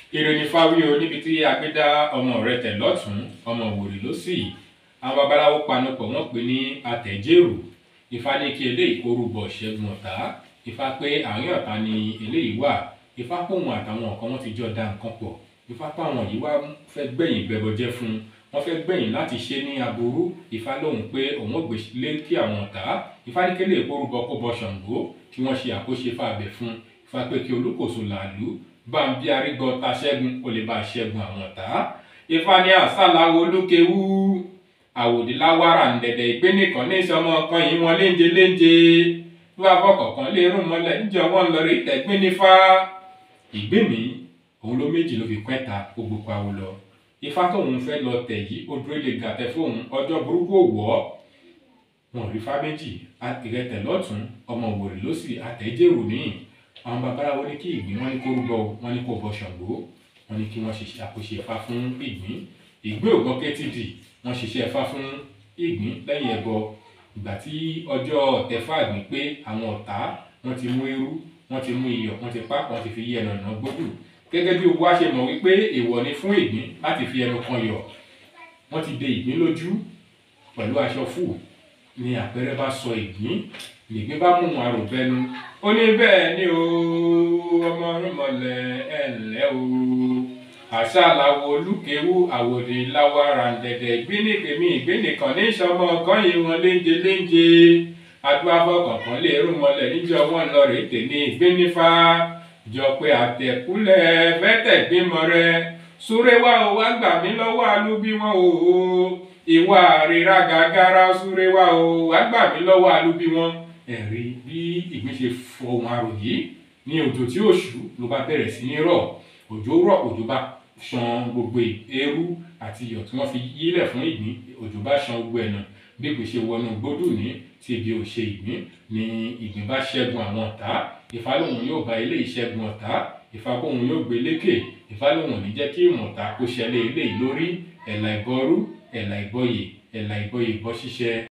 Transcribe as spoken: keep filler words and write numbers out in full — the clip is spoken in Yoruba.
ìròyìn fáwí o níbi tí agbẹ́dá ọmọ Ìrẹtẹ lọ́tún ọmọ Ìwòrì lósì àwọn babaláwo panupọ̀ wọ́n pè ní Atẹ jéèrù. Ifá ní kí eléyìí kó rúbọ ṣẹ́gun ọ̀tá. Ifá pé àárín ọ̀tá ni eléyìí wà. Ifá pòun àtàwọn ọ̀kan wọn ti jọ da nǹkan pọ̀. Ifá páwọn yìí wá fẹ́ gbẹ̀yìn gbẹbọjẹ́ fún un. Wọ́n fẹ́ gbẹ̀yìn láti ṣe ní aburú. Ifá lóhùn pé òun ò gbé lé kí àwọn ọ̀tá. Ifá ní kí eléyìí kó rúbọ kó bọ Ṣàngó kí wọ́n ṣe àkóṣe fàbẹ̀ fún un. Ifá pé kí olúkòso làálù bá ń bí arígbọ ta ṣẹ́gun ó lè bá ṣẹ́gun àwọn ọ̀tá. Ifá ní àṣàláwo olúkewú àwòdì láwárà ǹdẹ̀dẹ̀ ìgbé nìkan ní ìṣọmọ kan yìí wọn léńje léńje tó bá fọkànkan lè rún mọ́lẹ̀ níjọ wọn lọ rí tẹ̀gbín nífá. Ìgbé mi òun ló méjì ló fi pẹ́ta gbogbo pawó lọ. Ifá tóun fẹ́ lọ tẹ̀ yìí ó dúró lè gàtẹ́ fóun ọjọ́ burúkú òwò wọn rí fá méjì Ìrẹtẹ lọ́tún ọmọ Ìwòrì lósì Atẹ jéèrù níyìn. Àwọn babaláwo ní kí ìgbín wọn ní kó rúbọ wọn ní kó bọ Ṣàngó wọn ní kí wọ́n ṣe àkóṣe Ifá fún ìgbín. Ìgbín ògbọ́n kẹ́tìdì wọ́n ṣiṣẹ́ Ifá fún ìgbín lẹ́yìn ẹbọ. Ìgbà tí ọjọ́ ọ̀tẹ̀fà gbìn pé àwọn ọ̀tá wọ́n ti mú irú wọ́n ti mú iyọ̀ wọ́n ti pa wọ́n ti fi yí ẹnu ọ̀nà gbódù. Gẹ́gẹ́ bí owó ṣe mọ̀ wípé èèwọ̀ ni fún ìgbín láti fi ẹnu kan yọ̀. Wọ́n ti de ìgbín lójú pẹ̀lú aṣọ fù ni àpẹẹrẹ bá sọ ìgbín ìgbín bá mú àrò bẹnu. Ó ní bẹ́ẹ̀ ni o ọmọ rúmọlẹ̀ ẹ̀ ǹlẹ́ o àṣàláwo olúkewú àwòdì láwárà ǹdẹ̀dẹ̀ ìgbínìkèmí ìgbínìkan ní ìṣọmọ kan yìí wọn léńje léńje adúlábọ kọ̀ọ̀kan lè rún mọ́lẹ̀ níjọ wọn lọ rèé tèmi ìgbínífá jọ pé àtẹ̀kúlẹ̀ fẹ́tẹ̀ gbímọ rẹ súré wá o wá gbà mí lọ́wọ́ alúbí wọn o ìwà àríra gàgàrà súré wá o wá gbà mí lọ́wọ́ alúbí wọn. Ẹ̀rí bí ìgbín ṣe fọhùn àrò yìí ní òjò tí òṣù ló bá bẹ̀rẹ̀ sí ní rọ̀. Òjò rọ̀ òjò bá ṣan gbogbo eérú àti iyọ̀ tí wọ́n fi yílẹ̀ fún ìgbín òjò bá ṣan gbogbo ẹ̀nà bí ìgbín ṣe wọnú gbódù ní tí ebi ò ṣe ìgbín ni ìgbín bá ṣẹ́gun àwọn ọ̀tá. Ifá lóhùn yóò bá ilé ìṣẹ́gun ọ̀tá. Ifá kóhùn yóò gbé lékè. Ifá lóhùn ní jẹ́ kí ìmọ̀ta kó ṣẹlẹ̀ ilé lórí ẹ̀là ìbọrú ẹ̀là ìbọyè ẹ̀là ìbọyè ìbọ ṣíṣẹ.